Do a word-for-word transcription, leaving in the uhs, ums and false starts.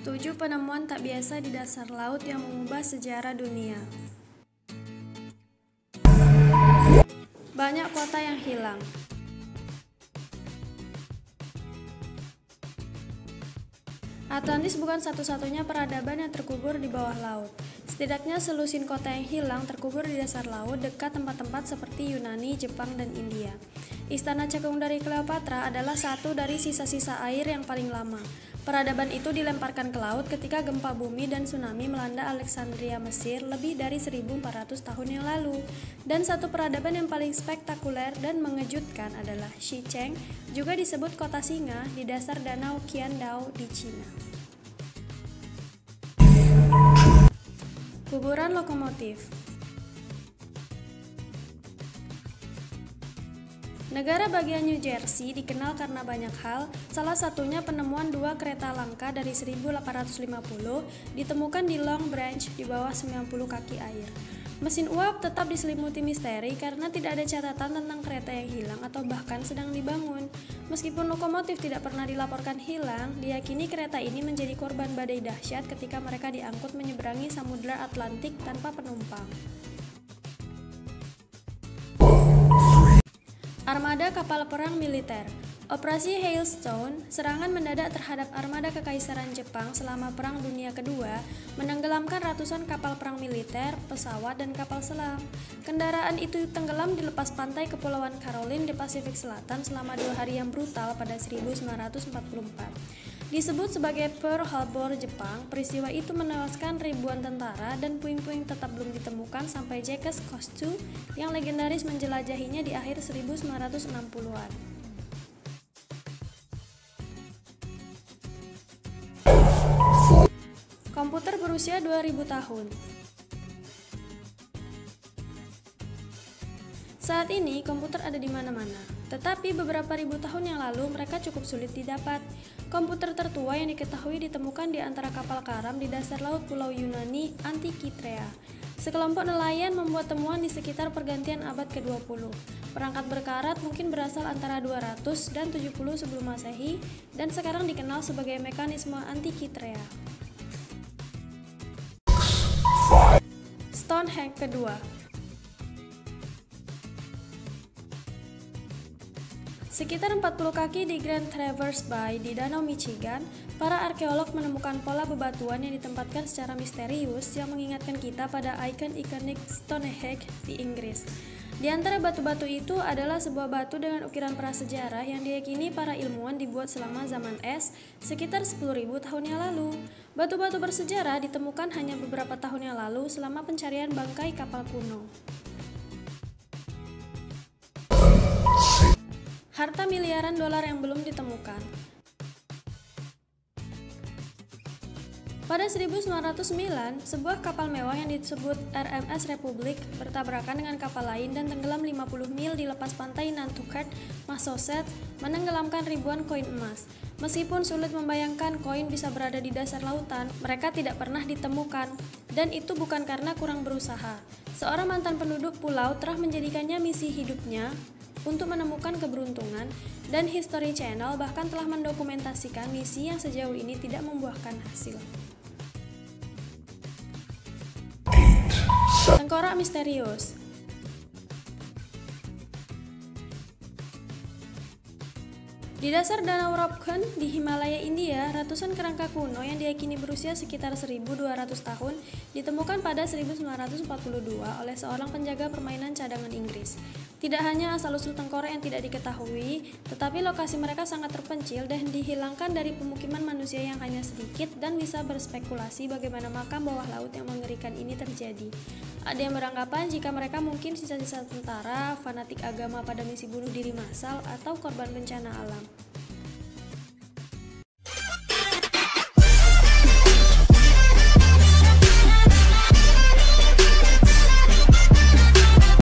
Tujuh penemuan tak biasa di dasar laut yang mengubah sejarah dunia. Banyak kota yang hilang. Atlantis bukan satu-satunya peradaban yang terkubur di bawah laut. Setidaknya selusin kota yang hilang terkubur di dasar laut dekat tempat-tempat seperti Yunani, Jepang, dan India. Istana cekung dari Cleopatra adalah satu dari sisa-sisa air yang paling lama. Peradaban itu dilemparkan ke laut ketika gempa bumi dan tsunami melanda Alexandria, Mesir lebih dari seribu empat ratus tahun yang lalu. Dan satu peradaban yang paling spektakuler dan mengejutkan adalah Xicheng, juga disebut kota singa, di dasar danau Qiandao di Cina. Kuburan lokomotif. Negara bagian New Jersey dikenal karena banyak hal, salah satunya penemuan dua kereta langka dari seribu delapan ratus lima puluh ditemukan di Long Branch di bawah sembilan puluh kaki air. Mesin uap tetap diselimuti misteri karena tidak ada catatan tentang kereta yang hilang atau bahkan sedang dibangun. Meskipun lokomotif tidak pernah dilaporkan hilang, diyakini kereta ini menjadi korban badai dahsyat ketika mereka diangkut menyeberangi Samudra Atlantik tanpa penumpang. Armada kapal perang militer. Operasi Hailstone, serangan mendadak terhadap armada Kekaisaran Jepang selama Perang Dunia Kedua, menenggelamkan ratusan kapal perang militer, pesawat, dan kapal selam. Kendaraan itu tenggelam di lepas pantai Kepulauan Caroline di Pasifik Selatan selama dua hari yang brutal pada seribu sembilan ratus empat puluh empat. Disebut sebagai Pearl Harbor Jepang, peristiwa itu menewaskan ribuan tentara dan puing-puing tetap belum ditemukan sampai Jacques Cousteau yang legendaris menjelajahinya di akhir seribu sembilan ratus enam puluhan. Komputer berusia dua ribu tahun. Saat ini komputer ada di mana-mana, tetapi beberapa ribu tahun yang lalu mereka cukup sulit didapat. Komputer tertua yang diketahui ditemukan di antara kapal karam di dasar laut Pulau Yunani Antikythera. Sekelompok nelayan membuat temuan di sekitar pergantian abad ke dua puluh. Perangkat berkarat mungkin berasal antara dua ratus dan tujuh puluh sebelum Masehi dan sekarang dikenal sebagai mekanisme Antikythera. Stonehenge kedua. Sekitar empat puluh kaki di Grand Traverse Bay di Danau Michigan, para arkeolog menemukan pola bebatuan yang ditempatkan secara misterius yang mengingatkan kita pada ikon ikonik Stonehenge di Inggris. Di antara batu-batu itu adalah sebuah batu dengan ukiran prasejarah yang diyakini para ilmuwan dibuat selama zaman es sekitar sepuluh ribu tahun yang lalu. Batu-batu bersejarah ditemukan hanya beberapa tahun yang lalu selama pencarian bangkai kapal kuno. Harta miliaran dolar yang belum ditemukan. Pada seribu sembilan ratus sembilan, sebuah kapal mewah yang disebut R M S Republic bertabrakan dengan kapal lain dan tenggelam lima puluh mil di lepas pantai Nantucket, Massachusetts, menenggelamkan ribuan koin emas. Meskipun sulit membayangkan koin bisa berada di dasar lautan, mereka tidak pernah ditemukan, dan itu bukan karena kurang berusaha. Seorang mantan penduduk pulau telah menjadikannya misi hidupnya untuk menemukan keberuntungan, dan History Channel bahkan telah mendokumentasikan misi yang sejauh ini tidak membuahkan hasil. Tengkorak misterius. Di dasar Danau Robeson di Himalaya, India, ratusan kerangka kuno yang diyakini berusia sekitar seribu dua ratus tahun ditemukan pada seribu sembilan ratus empat puluh dua oleh seorang penjaga permainan cadangan Inggris. Tidak hanya asal-usul tengkorak yang tidak diketahui, tetapi lokasi mereka sangat terpencil dan dihilangkan dari pemukiman manusia yang hanya sedikit dan bisa berspekulasi bagaimana makam bawah laut yang mengerikan ini terjadi. Ada yang beranggapan jika mereka mungkin sisa-sisa tentara, fanatik agama pada misi bunuh diri massal, atau korban bencana alam.